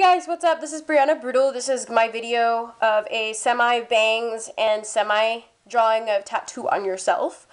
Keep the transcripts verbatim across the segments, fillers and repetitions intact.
guys, what's up? This is BrianaBrutal. This is my video of a semi-bangs and semi-drawing of tattoo on yourself.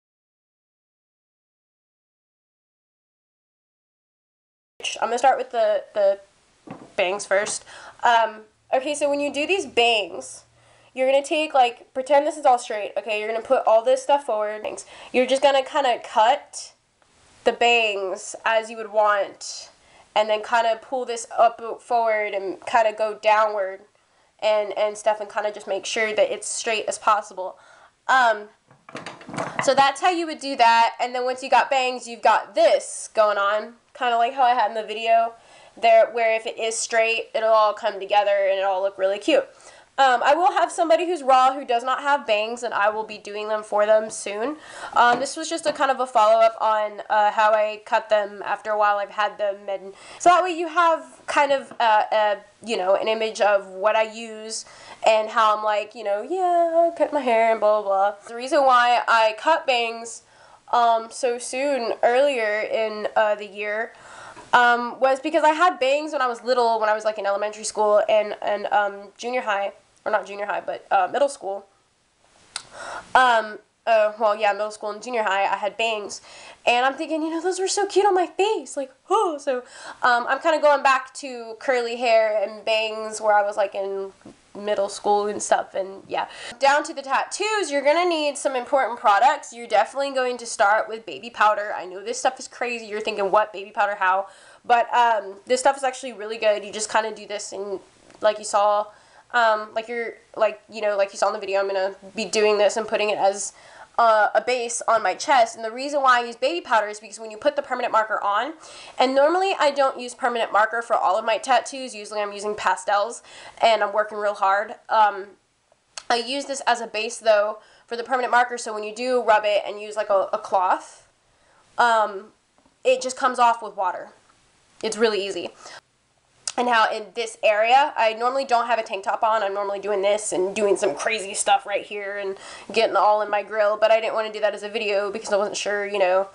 I'm gonna start with the, the bangs first. Um, okay, so when you do these bangs, you're gonna take, like, pretend this is all straight, okay? You're gonna put all this stuff forward. You're just gonna kind of cut the bangs as you would want, and then kind of pull this up forward and kind of go downward and, and stuff, and kind of just make sure that it's straight as possible. Um, so that's how you would do that, and then once you got bangs, you've got this going on, kind of like how I had in the video there, where if it is straight, it'll all come together and it'll all look really cute. Um, I will have somebody who's raw who does not have bangs, and I will be doing them for them soon. Um, this was just a kind of a follow-up on uh, how I cut them after a while I've had them, and so that way you have kind of uh, a, you know, an image of what I use and how I'm like, you know, yeah, I cut my hair and blah, blah, blah. The reason why I cut bangs um, so soon earlier in uh, the year um, was because I had bangs when I was little, when I was like in elementary school and, and um, junior high. Or not junior high, but uh, middle school. Um, uh, well, yeah, middle school and junior high, I had bangs. And I'm thinking, you know, those were so cute on my face. Like, oh, so um, I'm kind of going back to curly hair and bangs where I was, like, in middle school and stuff. And, yeah. Down to the tattoos, you're going to need some important products. You're definitely going to start with baby powder. I know this stuff is crazy. You're thinking, what? Baby powder? How? But um, this stuff is actually really good. You just kind of do this, and like you saw... Um, like you're, like, you know, like you saw in the video, I'm going to be doing this and putting it as uh, a base on my chest. And the reason why I use baby powder is because when you put the permanent marker on, and normally I don't use permanent marker for all of my tattoos, usually I'm using pastels, and I'm working real hard. Um, I use this as a base, though, for the permanent marker, so when you do rub it and use, like, a, a cloth, um, it just comes off with water. It's really easy. And now in this area, I normally don't have a tank top on. I'm normally doing this and doing some crazy stuff right here and getting all in my grill. But I didn't want to do that as a video because I wasn't sure, you know.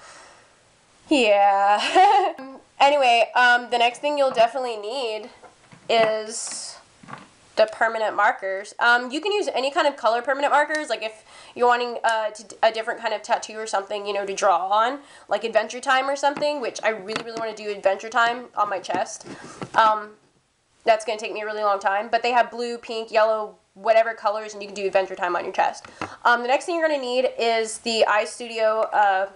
Yeah. Anyway, um, the next thing you'll definitely need is the permanent markers. Um, you can use any kind of color permanent markers. Like if you're wanting uh, to, a different kind of tattoo or something, you know, to draw on, like Adventure Time or something, which I really, really want to do Adventure Time on my chest. Um, that's going to take me a really long time. But they have blue, pink, yellow, whatever colors, and you can do Adventure Time on your chest. Um, the next thing you're going to need is the Eye Studio uh,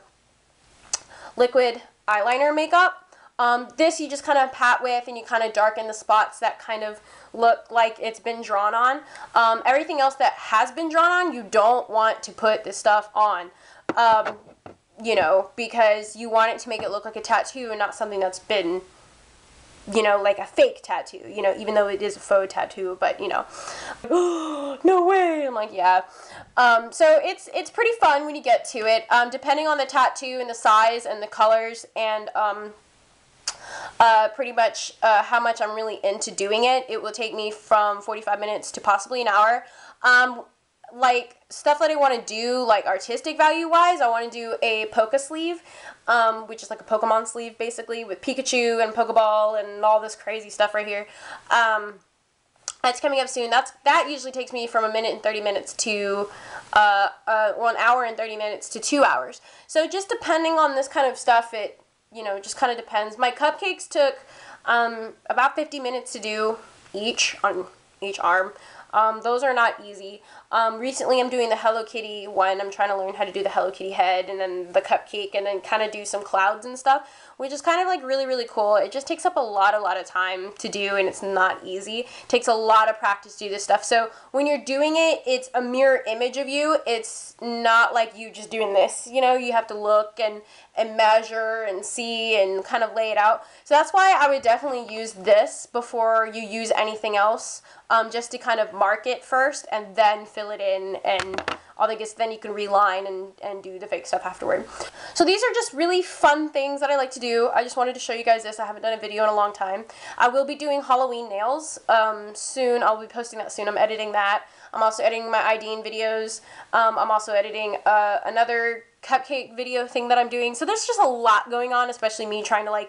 liquid eyeliner makeup. Um, this you just kind of pat with, and you kind of darken the spots that kind of look like it's been drawn on. Um, everything else that has been drawn on, you don't want to put this stuff on, um, you know, because you want it to make it look like a tattoo and not something that's been, you know, like a fake tattoo, you know, even though it is a faux tattoo, but, you know, oh, no way, I'm like, yeah. Um, so it's, it's pretty fun when you get to it, um, depending on the tattoo and the size and the colors and, um, Uh, pretty much uh, how much I'm really into doing it. It will take me from forty-five minutes to possibly an hour. Um, like, stuff that I want to do, like, artistic value-wise, I want to do a polka sleeve, um, which is like a Pokemon sleeve, basically, with Pikachu and Pokeball and all this crazy stuff right here. Um, that's coming up soon. That's That usually takes me from a minute and thirty minutes to, uh, uh, well, an hour and thirty minutes to two hours. So just depending on this kind of stuff, it you know, just kind of depends. My cupcakes took um, about fifty minutes to do each on each arm. Um, those are not easy. Um, recently I'm doing the Hello Kitty one. I'm trying to learn how to do the Hello Kitty head and then the cupcake and then kind of do some clouds and stuff, which is kind of like really, really cool. It just takes up a lot, a lot of time to do, and it's not easy. It takes a lot of practice to do this stuff. So when you're doing it, it's a mirror image of you. It's not like you just doing this, you know, you have to look and, and measure and see and kind of lay it out. So that's why I would definitely use this before you use anything else, um, just to kind of mark it first and then fill it in and all the gets, then you can reline and, and do the fake stuff afterward. So these are just really fun things that I like to do. I just wanted to show you guys this. I haven't done a video in a long time. I will be doing Halloween nails um, soon. I'll be posting that soon. I'm editing that. I'm also editing my I D videos. Um, I'm also editing uh, another cupcake video thing that I'm doing. So there's just a lot going on, especially me trying to like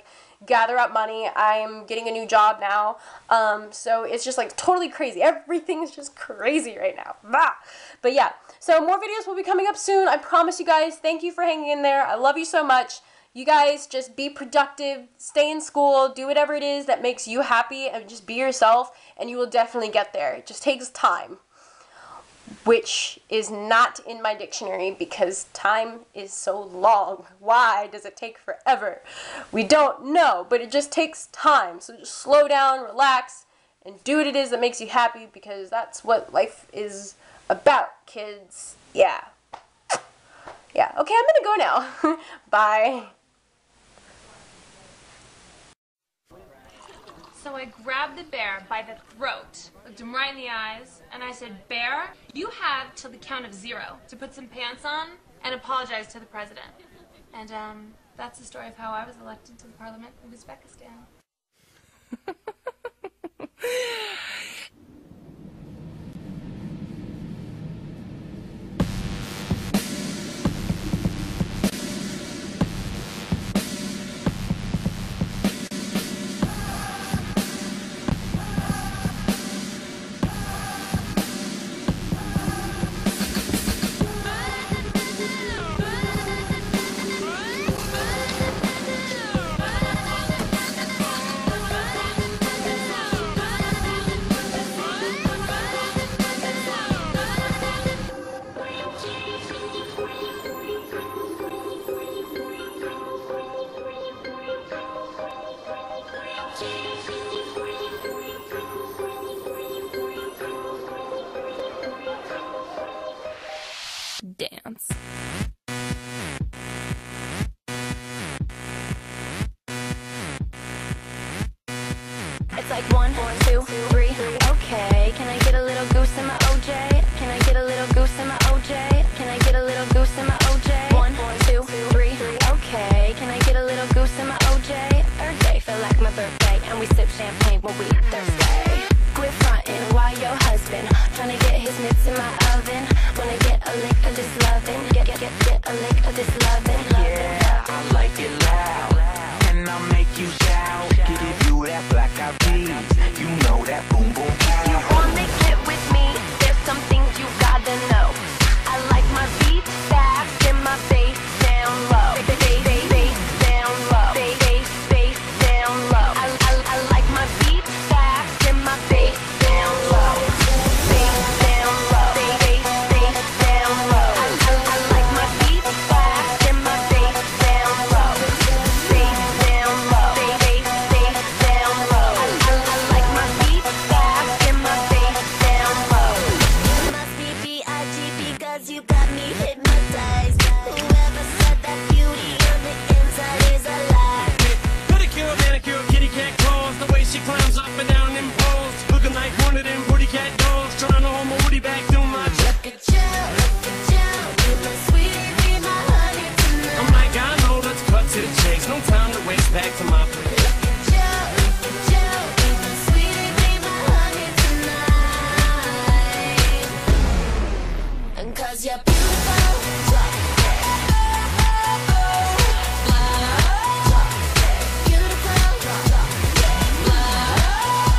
gather up money. I'm getting a new job now. Um, so it's just like totally crazy. Everything's just crazy right now. Bah! But yeah, so more videos will be coming up soon. I promise you guys. Thank you for hanging in there. I love you so much. You guys just be productive, stay in school, do whatever it is that makes you happy, and just be yourself, and you will definitely get there. It just takes time, which is not in my dictionary because time is so long. Why does it take forever? We don't know, but it just takes time. So just slow down, relax, and do what it is that makes you happy, because that's what life is about, kids. Yeah. Yeah, okay, I'm gonna go now. Bye. So I grabbed the bear by the throat, looked him right in the eyes, and I said, "Bear, you have till the count of zero to put some pants on and apologize to the president." And um, that's the story of how I was elected to the parliament of Uzbekistan. Dance. It's like one, two, three, okay. Can I get a little goose in my O J? Can I get a little goose in my O J? Can I get a little goose in my O J? One, two, three, okay. Can I get a little goose in my O J? Earth Day feel like my birthday, and we sip champagne when we thirsty. Quit frontin' while your husband tryna get his mitts in my oven. Wanna get a lick of this lovin', get, get, get, get a lick of this lovin', lovin'. Yeah, I like it loud, and I'll make you shout. Give you that black eyed peas, you know that boom boom pow. You wanna get with me? There's some things you gotta know. I like my beat fast and my bass down low. Bass, bass, bass down low. Bass, bass, bass down low. I, I, I like my beat fast and my bass down low. Bass down low. Bass, bass, bass down low. I, I, I like my beat fast and my bass down low. Bass down low. Bass, bass, bass down low. I, I, I like my beat fast and my bass down low. You must be B I G because you got me hypnotized. Whoever said that beauty on the inside is a lie. Pedicure, manicure, kitty cat claws. The way she climbs up and down them poles, looking like one of them booty cat dolls. Trying to hold my woody back through my chest. Look at you, look at you. You my sweetie, be my honey tonight. I'm like, I know, let's cut to the chase. No time to waste, back to my place. Look at you, look at you. You my sweetie, be my honey tonight. And cause you're beautiful, drop it. Beautiful, drop it.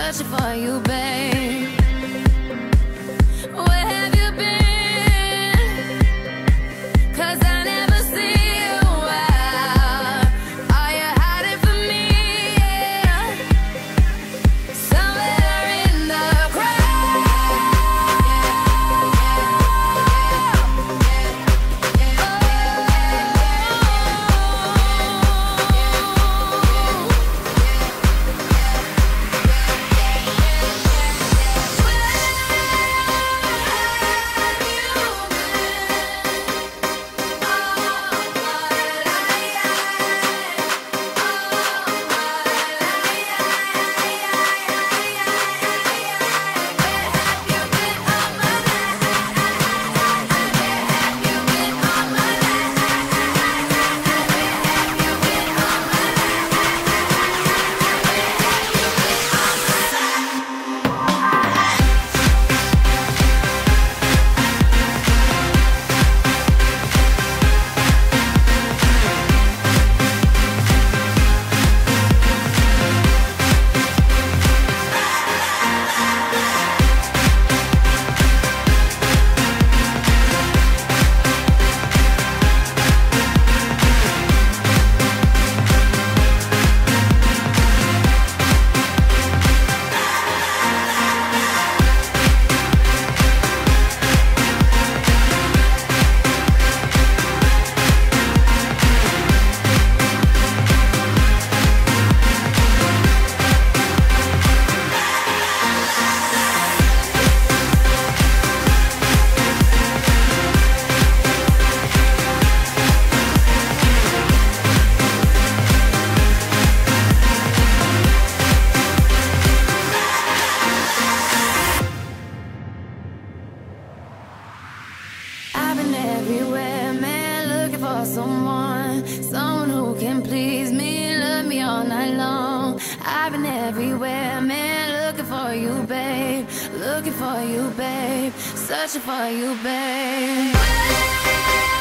searching for you, babe. Where have you been? 'Cause I never see you out. Are you hiding from me? Yeah. Somewhere in the crowd. I've been everywhere, man, looking for someone, someone who can please me, love me all night long. I've been everywhere, man, looking for you, babe, looking for you, babe, searching for you, babe.